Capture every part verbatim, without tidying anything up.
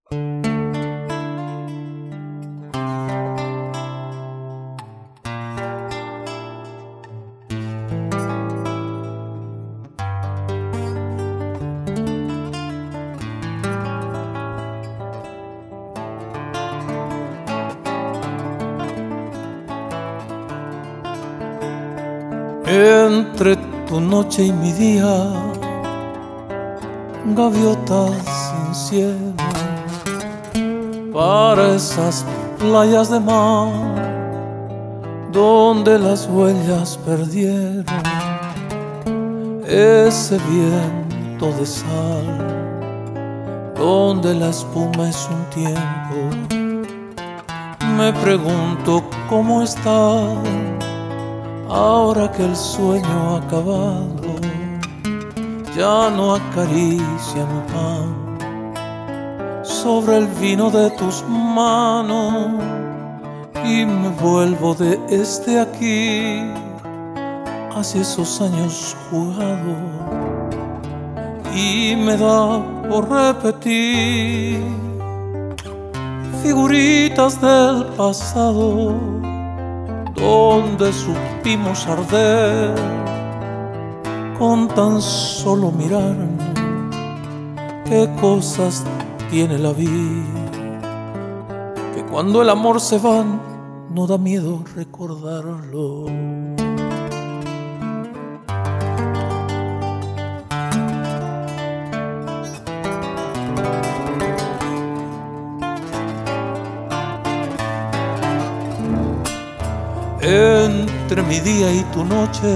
Entre tu noche y mi día, gaviotas sin cielo, para esas playas de mar donde las huellas perdieron ese viento de sal, donde la espuma es un tiempo. Me pregunto cómo estás ahora que el sueño ha acabado, ya no acaricia mi pan sobre el vino de tus manos, y me vuelvo de este aquí hacia esos años jugados, y me da por repetir figuritas del pasado donde supimos arder con tan solo mirarnos. Qué cosas tiene la vida, que cuando el amor se va no da miedo recordarlo. Entre mi día y tu noche,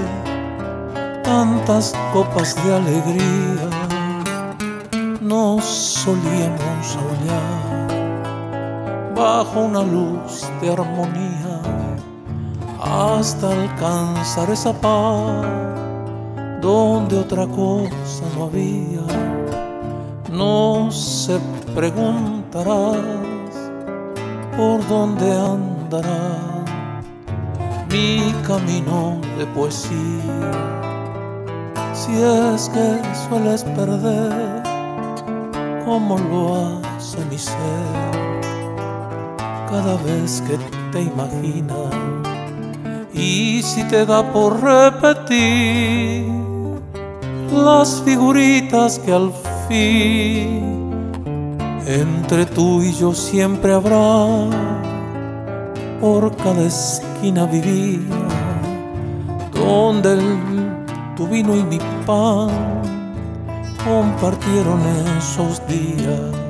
tantas copas de alegría nos solíamos aullar bajo una luz de armonía, hasta alcanzar esa paz donde otra cosa no había. No se preguntarás por dónde andarás mi camino de poesía, si es que sueles perder como lo hace mi ser cada vez que te imaginas, y si te da por repetir las figuritas que al fin entre tú y yo siempre habrá. Por cada esquina vivía, donde el, tu vino y mi pan compartieron esos días.